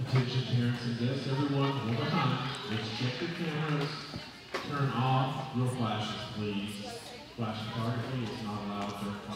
Attention parents and guests, everyone, hold behind. Let's check the cameras. Turn off your flashes, please. Flashing target, please. It's not allowed.